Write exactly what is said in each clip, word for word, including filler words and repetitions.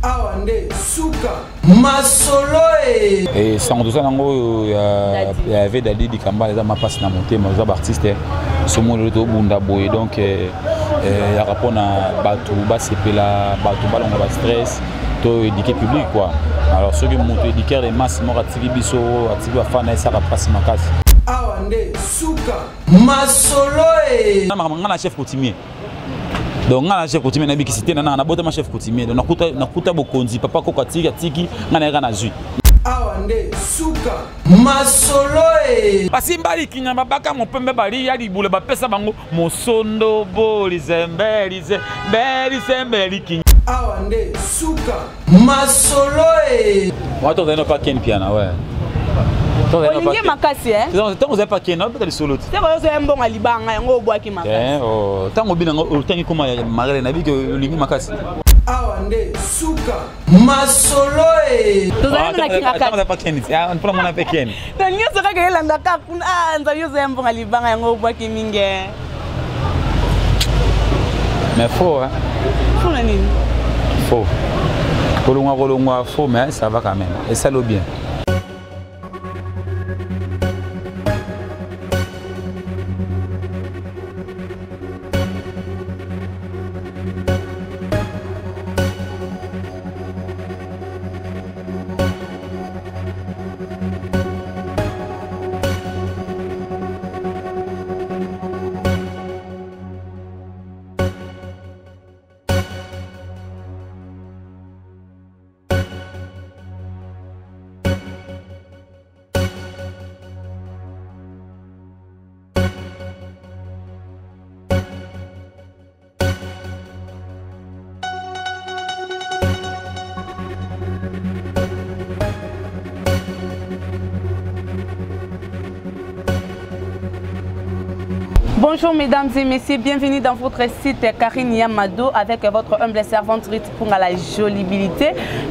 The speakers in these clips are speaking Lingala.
Awande Suka Masolo et sans tout ça nango il y avait Dadi Dikamba les ma passe na monter mais les artistes ce monde le bunda boy donc il y a rapport à Batou ba sepela Batou ba longa ba stress to éduquer public quoi alors ceux qui montent éduquer les masses mo ratiki biso atiki ba fana ça passe makasi Awande Suka Masolo na ngana chef coutumier donc ngana chef coutumier na bikisité na na bota ma chef coutumier donc nakuta nakuta bokonzi papa ko katiki atiki ngana ngana zui Awande Suka Masolo basimbali kinyamba baka mopembe bali ya libule bapesa bango mosondo bolizembe lize belisembe likinya Awande Suka Masolo wato deno pa ken piana ouais olingi makasi hein tant vous avez pas ken peut-être solo c'est quoi c'est un bon alibanga yango obwaki makasi eh oh tant obina otangi kuma marele na biki olingi makasi Awande Suka Masolo tozana na kinga tant vous avez pas ken ah on prend mon appel ken donc nyo saka ke landa ka kuna ah nza yo c'est un bon alibanga yango obwaki mingi mais faux hein faux nani faux kolongwa kolongwa faux mais ça va quand même et ça le bien. Bonjour mesdames et messieurs, bienvenue dans votre site Karine Yamado avec votre humble servante Rit pour la jolibilité.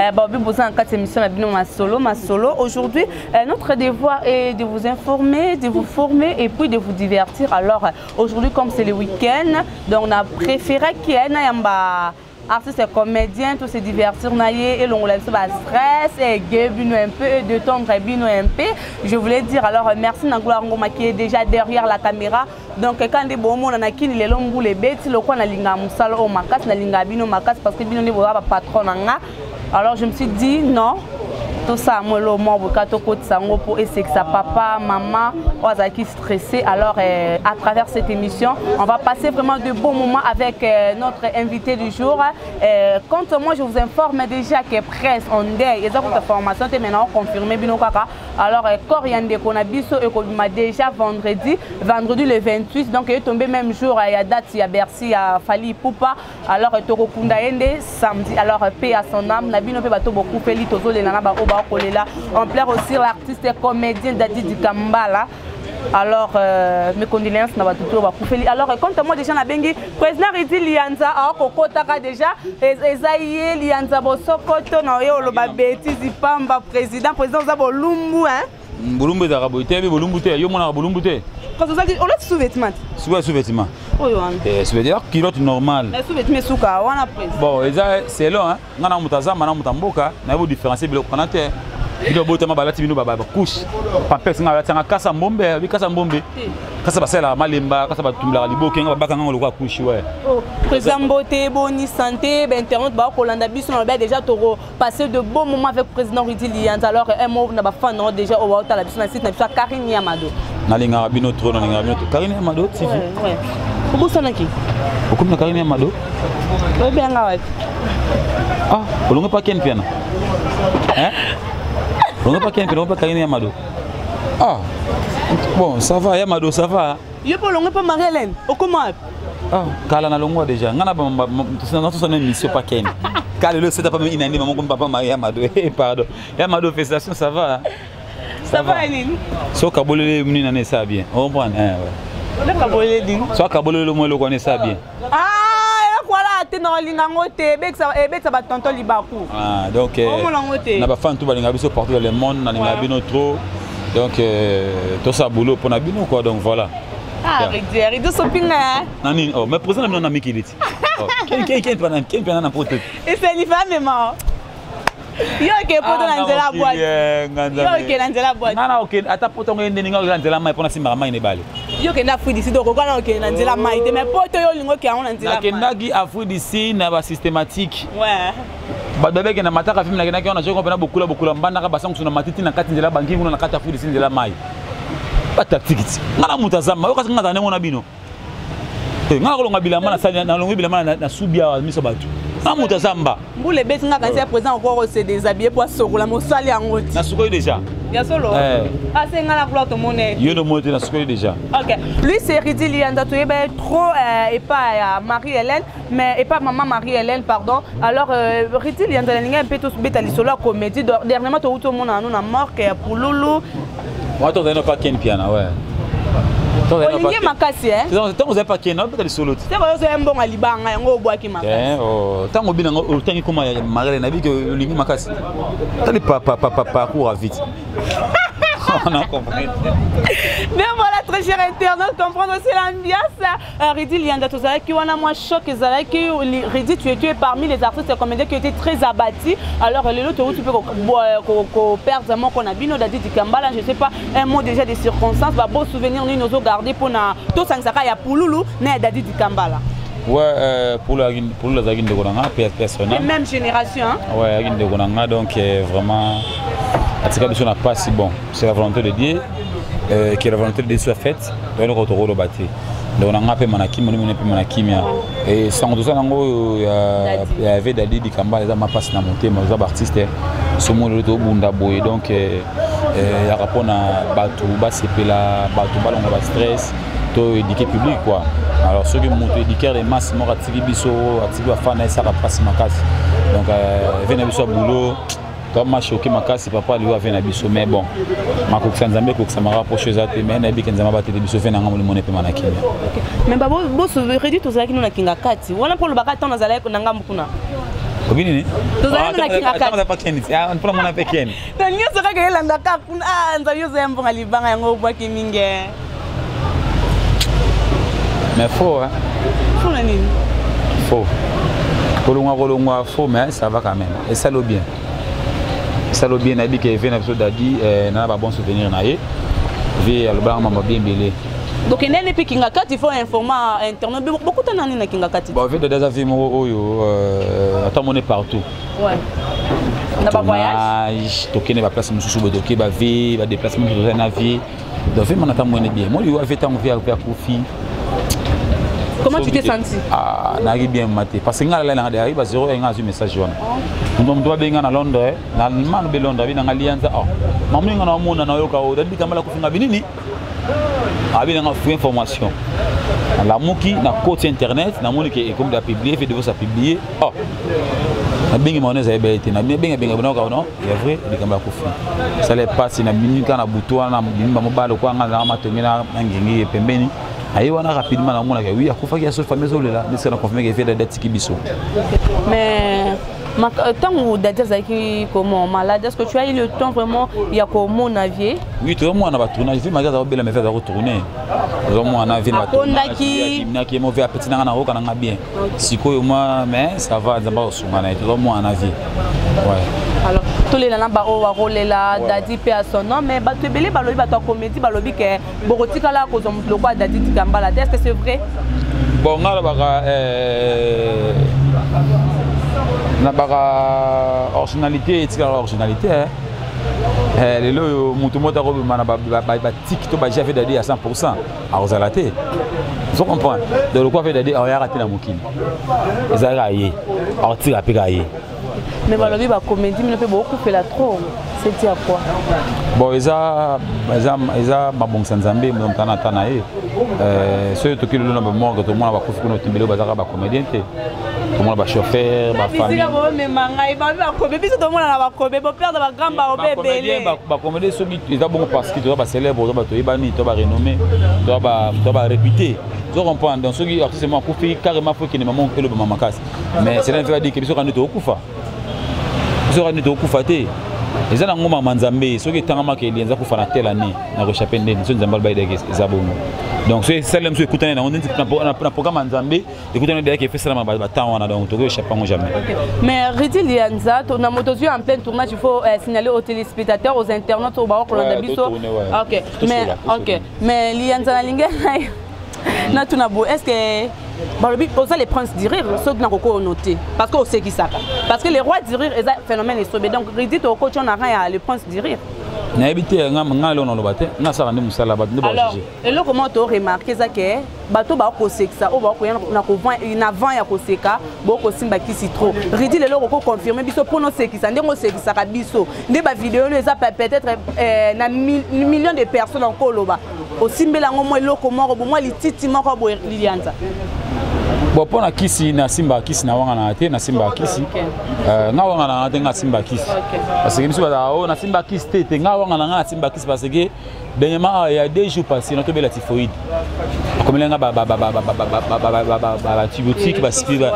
Aujourd'hui, notre devoir est de vous informer, de vous former et puis de vous divertir. Alors aujourd'hui, comme c'est le week-end, donc on a préféré qu'il y ait un artistes et comédiens, tous se divertir et l'on laisse pas stress et guébino un peu et de ton bino un peu. Je voulais dire alors merci Nangula Ngoma qui est déjà derrière la caméra. Donc quand les bons mots na kini les longs les bêtes le quoi na linga musalo au makas na linga bino makas parce que bino ne voit pas patron nga. Alors je me suis dit non. Tout ça, moi, le mot, pour essayer que sa papa, maman, qui stressé. Alors, euh, à travers cette émission, on va passer vraiment de bons moments avec euh, notre invité du jour. Euh, quand moi, je vous informe déjà que presse, on est, et ça, votre formation est maintenant confirmée. Alors, Coriande, qu'on a biso et qu'on m'a déjà vendredi, vendredi le vingt-huit. Donc, il est tombé même jour, il y a date, il y a Bercy, il y a Fali Poupa. Alors, Toro Kundaende, samedi. Alors, paix à son âme. Nabino peut battre beaucoup, Félix, Tozo, les Nana, on plaît aussi l'artiste et comédien Dadi Dikamba. Alors, euh, mes condoléances n'a pas tout le alors, quand moi déjà, le président Ridi Lianza, alors Kokotaka déjà, Esaïe Lianza, Bosokoto, le bêtise, Pamba, président, président Zabo Lumbu, hein? Bolumbu de Raboté, Bolumbu, yo mon Bolumbu. Quand vous avez, on a sous-vêtements. Sous-vêtements. Oui, oui. C'est-à-dire qu'il est normal. Mais sous-vêtements, souka, on a pris. Bon, c'est long, hein? On a un moutaza, on a un moutamboka, on a un différencier, on a un il doit botter ma balati bino baba couche papa singa la tanga kasa mbombe bi kasa mbombe kasa basela malemba kasa batumla liboke nga babaka nga lokwa couche ouais oh président Mbote boni santé ben internet ba ko landa biso na ba déjà toro passer de bons moments avec président Rudi Lianza alors un mot na ba fan déjà au wata la biso na site na biso Karine Yamado na linga bino trop na linga bino Karine Yamado T V ouais ko bosana ki ko na Karine Yamado ouais bien nga ouais ah olonga pa ken piano hein. On n'a pas qu'un peu, on n'a pas qu'un Yamado. Ah, bon, ça va, Yamado, ça va. Il n'y a pas Marie-Hélène, au comment? Ah, Kala n'a pas déjà. On n'a pas son émission, pas qu'un. Kala, le c'est pas une année, maman, comme papa Marie Yamado. Pardon. Yamado, félicitations, ça va. Ça va, Aline. Soit Kabolé, une année, ça bien. On comprend, hein, ouais. Kabolé, Aline. Soit Kabolé, le moins, le connaît ça bien. Ah! Ah, donc, on a pas fait tout partout dans le monde, on a bien trop. Donc, tout ça boulot pour nous quoi, donc voilà. Ah, Ridier, il shopping hein. Nani, oh, mais présent on a mis qui dit. Qui qui qui pendant qui pendant n'importe. Et c'est une femme maman. Yo ke poto na nzela boîte. Yo ke na nzela boîte. Nana ok ata poto ngende ninga na nzela mai pona simba mai ne bale. Yo ke na Afrique d'ici donc ko na ok na nzela mai te mais poto yo lingo ke na nzela mai. Na ke ndagi Afrique d'ici na ba systématique. Ouais. Ba bebe ke na mataka film na ke na ke na joko pena bokula bokula mbanda ka basangu suna matiti na kati nzela bangi nguna na kati Afrique d'ici nzela mai. Ba tactique. Ngana mutazama yo kasi ngata ne ngona bino. Ngana ko longa bilamba na sali na longa bilamba na subia miso batu. Na mutazamba. Mbule beti nga quand c'est présent encore se déshabiller pour sokola mo sali en na suko déjà. Ya solo. Ah c'est ngala couleur to monnaie. Yo no monter na suko déjà. OK. Lui c'est Ridi Lianda to yeba trop et pas Marie-Hélène mais et pas maman Marie-Hélène pardon. Alors Ridi Lianda linga un peu tous beta li solo comédie dernièrement to tout monde na mort pour Loulou. Moi to pas Ken Piana ouais. Olingi makasi hein. Tant vous avez pas Ken, peut-être les solo. C'est vrai c'est un bon alibanga yango boaki makasi. Eh oh, tant ngo bina ngo tangi kuma Marie-Hélène na bi que olingi makasi. Tant les papa papa parcours vite. On a compris. Mais voilà, très cher internaute, comprendre aussi l'ambiance. Ridi Lianda Tozala qui wana moi choc ezala qui Ridi tu es tu es parmi les artistes et comédiens qui étaient très abattus. Alors le lot tu peux ko perdre mon qu'on a bino dadi Dikambala, je sais pas un mot déjà des circonstances, va beau souvenir ni nous garder pour na to sangsaka ya pululu na dadi Dikambala. Ouais, euh, pour la pour la zagine de Gonanga personnel. Même génération hein. Ouais, zagine de Gonanga donc euh, vraiment Atika Biso n'a pas si bon. C'est la volonté de Dieu euh, qui est la volonté de Dieu soit faite. Donc nous retrouver le bâti. Donc on a peu manaki, on a peu manaki et sans tout ça nango il y avait Dadi Dikambala les ma passe na monter mais les artistes ce monde le bunda boy donc il y a rapport na batu ba sepela batu ba longa ba stress to éduquer public quoi. Alors ceux qui montent éduquer les masses moi Atiki Biso Atiki ba fana ça va passer ma casse. Donc venez biso boulot comme ma choqué ma casse papa lui avait na biso mais bon ma ko sanzambe ko sama rapprocher za te mais na bi kenza mabate de biso fe na ngam le pe manaki mais babo bo se redit to za kino na kinga kati wala pour le bakata na zala ko na ngam kuna obini ni to za na kinga kati ta pa keni ah on prend mon pe keni to nyo so ka ke landa ka kuna ah nza yo zembo ngali banga ngo bwa kiminge mais faux hein faux la nini faux kolongwa kolongwa faux mais ça va quand même et ça le bien ça le bien nabi que vient episode dadi na ba bon souvenir na ye vi alobanga mama bien belé donc nene pe kinga kati il faut informer internet beaucoup de nani na kinga kati bon vi de des avis oyo euh attends on est partout ouais na ba voyage tokene ba place mususu bo doki ba vi ba déplacement de na vie donc vi mon attend moi bien moi lui avait tant envie à Kofi. Comment tu t'es senti? Ah, nagi bien maté parce que ngala la ngada ba zéro nga zu message wana. Ndo ndo benga na Londres, na manu be Londres bina ngalianza ah. Mamu nga na mona na yoka o dadi kamala kufinga binini. Abi nga fu information. La muki na côté internet, na moni ke comme da publier, fait de ça publier. Ah. Na benga mona za ebete na benga benga bona ka non, il est vrai, de kamala kufinga. Ça les passe na minute kana butoa na bimba mobalo kwa nga na matongena ngingi pembeni. Aïe, on a rapidement la monnaie. Oui, il faut qu'il y ait ce fameux là. Mais c'est la confirmé qu'il fait des dettes qui biso. Mais tant que Dadi qui comment malade, est-ce que tu as eu le temps vraiment il y a comme mon avis? Oui, tout le monde a pas tourné. Je vais me garder bien, mais faire retourner. Tout le monde a vu ma tournée. Qui qui est mauvais appétit dans la roue quand on a bien. Si quoi moi, mais ça va d'abord sur moi. Tout le monde a vu. Ouais. Alors tous les gens ba o rôle là Dadi pe à son nom mais ba te belé ba lobi ba to comédie ba lobi que borotika la ko zo mutlo kwa Dadi Dikambala. Est-ce que c'est vrai? Bon ngala ba euh na ba originalité et tika originalité eh les lo mutu mota ko mana ba ba tik to ba j'avais Dadi à cent pour cent à ozalate. Vous comprenez? De le quoi fait Dadi a raté la mokini. Ezara yé. Arti a pégaye. Mais balobi ba comédie mais ne peut beaucoup faire la trop. C'est dire quoi? Bon, ils a ils a ils a ba bon sanzambe mais on tana tana eh euh ceux qui le nom mort que tout le monde va couper notre numéro bazara ba comédien té. Tout le monde ba chauffeur, ba famille. Mais manga, il va ba comédie tout le monde na ba comédie, ba perdre ba grand ba bébé. Ba ba comédie ceux qui ils a bon parce qu'ils doivent ba célèbre, ba to ibani, to ba renommé, to ba to ba réputé. Vous comprenez donc ceux qui artistes moi couper carrément faut qu'il ne maman que le maman casse. Mais c'est là veut dire que ils sont rendus au kufa. Ils sont rendus au kufa té. eza na ngoma manzambe soki tangama ke lienza ko fana telle année na ko chaper ndeni so nzamba ba ideke ezabongo donc so salem so écoutez na on dit na programme manzambe écoutez na que fait ça ba temps wana donc to ko chaper ngo jamais. Mais Ridi Lienza to na moto en plein tournage il faut euh, signaler aux téléspectateurs aux internautes au ba ko landa biso. OK. Mais OK. Mais Lienza na linga na tuna bo est-ce que balobi posa les princes du rire ceux qui n'ont pas noté parce qu'on sait qui ça parce que les rois du rire est un phénomène estrobe donc Ridi to coach on a rien le prince du rire na habité nga nga lo no bate na sala ndi musala ba ndi ba alors et là comment tu remarqué ça que bato ba ko seksa o ba ko na ko vent na vent ya ko seka bo ko simba ki citro Ridi le lo ko confirmer biso pour no sekisa ndengo sekisa ka biso ndi ba vidéo no eza peut-être na millions de personnes en koloba au simbela ngo mo eloko moko bo mo lititi moko bo Lienza. Bon pour na kisi na simba kisi na wanga na te na simba kisi euh nga wanga na te nga simba kisi parce que biso ba o na simba kisi te te nga wanga na nga simba kisi parce que dernièrement il y a deux jours passés notre belle typhoïde comme lenga ba ba ba ba ba ba ba ba ba antibiotique ba spiba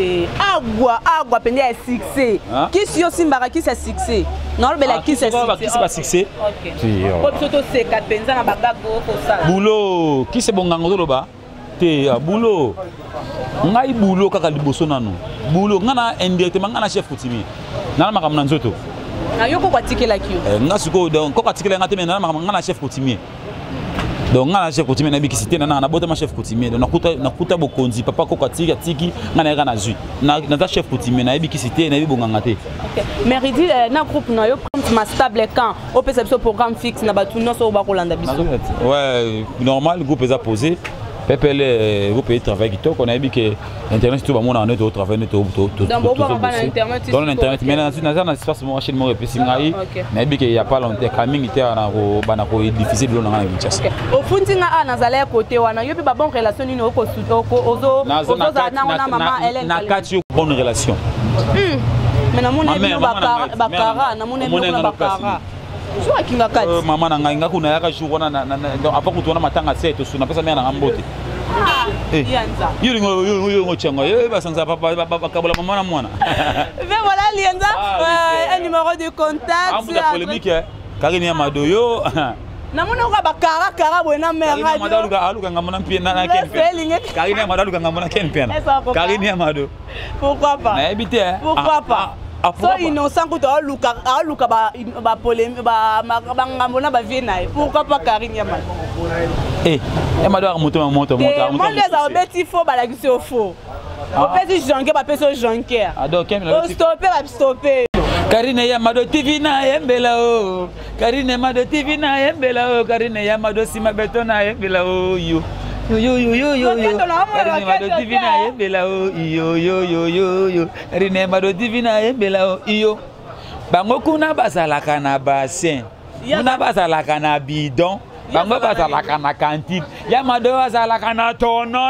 agua agua pende ya succès kisi yo simba kisi ya succès non le belle kisi ya succès kisi ba succès OK ko biso to seka penza na bagago ko ça boulot kisi bongango to loba te boulot ngai boulot kaka liboso nanu boulot ngana indirectement ngana chef coutumier nana makamna nzoto na yoko kwa tikela kiyo eh nga suko donc ko kwa tikela ngate nana makamna ngana chef coutumier donc ngana chef coutumier na bikisité nana na bota ma chef coutumier donc nakuta nakuta bokonzi papa ko kwa tika tiki ngana yaka na zui na na chef coutumier na bikisité na bibonganga te. OK mais Ridi na groupe na yo ma stable quand au peut ce programme fixe na batu no so ba ko landa biso ouais normal groupe est posé. Pepele vous pouvez travailler qui on a dit que internet tout le monde en est au travail net tout tout tout dans internet dans internet mais dans dans espace moi chez moi puis singai na dit que il y a pas longtemps coming était na ko bana ko difficile de na Kinshasa au fundi nga na zala côté wana yo ba bonne relation ni ko ko ozo ozo za na na maman Hélène na quatre bonne relation mais na mon ébino bakara bakara na mon ébino bakara Soa kinga kati. Euh maman na ngai ngakuna yaka jour na donc avant que tuona matanga sept so na pesa mena na mbote. Eh. Lienza. Yuri ngo yo ngo changa yo basanza papa bakabola maman na mwana. Mais voilà Lienza, un numéro de contact. Ah c'est polémique hein. Karine Amado yo. Na mona ko bakara kara bona mera. Karine Amado ga aluka ngamona mpie na kenpe. Karine Amado aluka ngamona kenpe. Karine Amado. Pourquoi pas? Na habité hein. Pourquoi pas? So innocent ko to luka luka ba ba polem ba ngambona ba vie nae pourquoi pas Karine Amado eh Amado a monté monté monté monté moi les a beti faux ba la kisi au faux au petit janker ba peso janker ah donc quel la stopper ba stopper Karine Amado T V na yembela o Karine Amado T V na yembela o Karine Amado sima beton na yembela o yo yo yo yo yo yo yo Karine Amado T V na yembela o yo yo yo yo yo Karine Amado T V na yembela o yo bango kuna basalaka na bassin kuna basalaka na bidon bango basalaka na cantine ya Amado basalaka na tono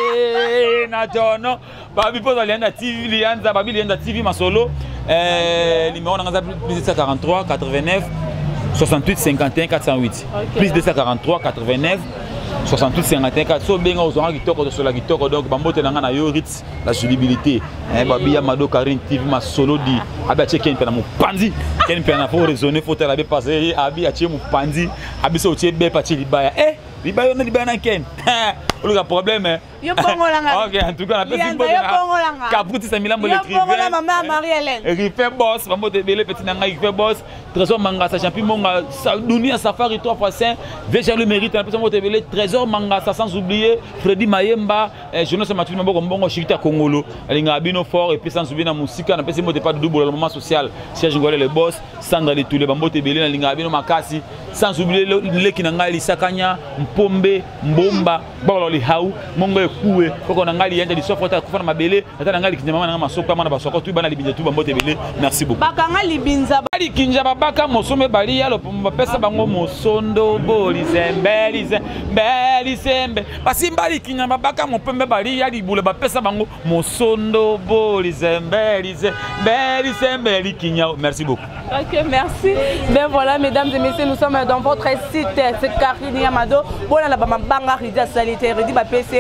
eh na tono babi poza lienda T V lienda babi lienda T V masolo euh numéro na plus deux cent quarante-trois quatre-vingt-neuf soixante-huit cinquante et un quatre cent huit plus deux cent quarante-trois quatre-vingt-neuf soixante-huit cinquante et un quatre so benga ozanga kitoko to la kitoko donc bambote nanga na yo rit la solubilité eh babi Amado Karine T V masolo di abi ache ken pena mo pandi ken pena pour raisonner faut tela be passer abi ache mo pandi abi so tie be pati libaya eh libaya na libaya na ken le problème yo pongo langa OK en tout cas on appelle une bonne Caputi c'est Milan le écrivain yo maman Marie-Hélène Rife boss bambote bele petit nanga Rife boss trésor mangasa champion monga dunia safari trois fois cinq déjà le mérite on bambote bele trésor mangasa sans oublier Freddy Mayemba Jonas Matuli Maboko mbongo Chikita Kongolo alinga bino fort et puis sans oublier na musika na pesi mbote pas de double le moment social Serge Ngolé le boss Sandra les tous les bambote bele na linga bino makasi sans oublier le kinanga lisakanya mpombe mbomba bolo li hau mongo ekuwe koko na ngali yenda lisofo ta kufana mabele ata na ngali kinjama na masoko mana basoko tu bana libinza tu bambote bele merci beaucoup baka ngali binza bali kinjaba baka mosome bali yalo pesa bango mosondo boli zembeli zembeli zembe basi bali kinjaba baka mopembe bali yali bule ba pesa bango mosondo boli zembeli zembeli zembeli kinyao merci beaucoup. OK merci. Ben voilà mesdames et messieurs nous sommes dans votre site c'est Karine Amado bona la bamba banga Ridi salitaire Ridi ba P C mbo yango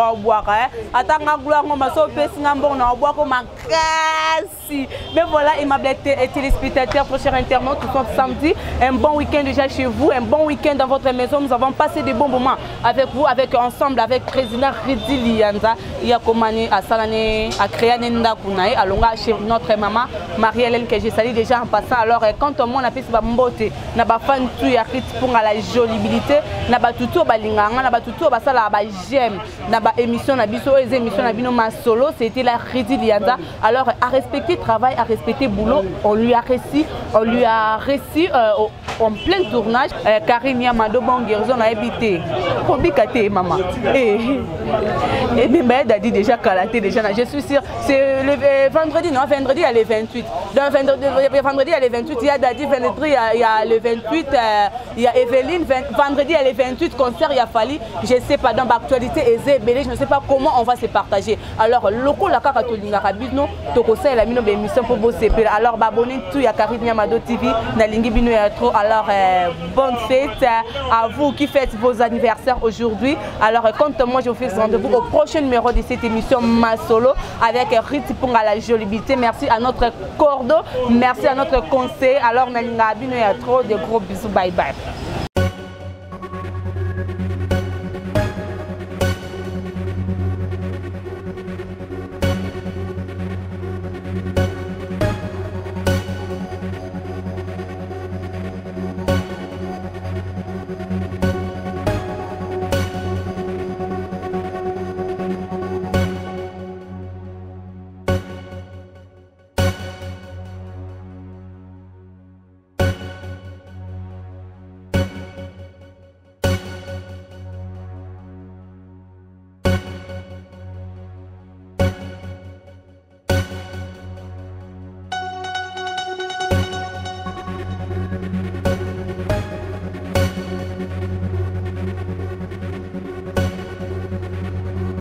va boire. Attends, gloire, on m'a sauvé, on va boire comme un cassi. Mais voilà, aimables téléspectateurs, chers internautes, tout sont samedi. Un bon week-end déjà chez vous, un bon week-end dans votre maison. Nous avons passé des bons moments avec vous, avec ensemble, avec président Ridi Lianza. Il y a Komani à Salane, à créer Nenda Kunaï, à Longa chez notre maman Marie-Hélène que j'ai salué déjà en passant. Alors, quand on a fait ce mbote, n'a pas fan tout y a pour la jolibilité, n'a pas tout au balinganga, n'a pas tout au basala ba j'aime, n'a pas émission n'a biso les émissions n'a bino ma solo, c'était la Ridi Lianza. Alors, à respecter travail, à respecter boulot, on lui a réussi, on lui a réussi euh, en plein tournage. Euh, Karine Yamado Bonguerzo a habité. Combien maman? Et et bien Dadi déjà calaté déjà. Je suis sûre. C'est le vendredi, non, vendredi il y a le vingt-huit. Donc vendredi, vendredi il y a le vingt-huit, il y a Dadi, vendredi il y a, il y a le vingt-huit, euh, il y a Evelyne, vendredi il y a le vingt-huit, concert il y a Fali. Je ne sais pas, dans l'actualité, je ne sais pas comment on va se partager. Alors, le coup, la carte de l'Arabino, Tokosa et la mino émission pour bosser. Alors, abonnez tout, il y a Karine Yamado T V, Nalingi Bino trop. Alors, euh, bonne fête à vous qui faites vos anniversaires aujourd'hui. Alors, quand moi je vous fais rendez-vous au prochain numéro de cette émission Ma Solo avec Riti pour la jolibilité. Merci à notre cordeau, merci à notre conseil. Alors, Nalinga Bino trop, de gros bisous, bye bye.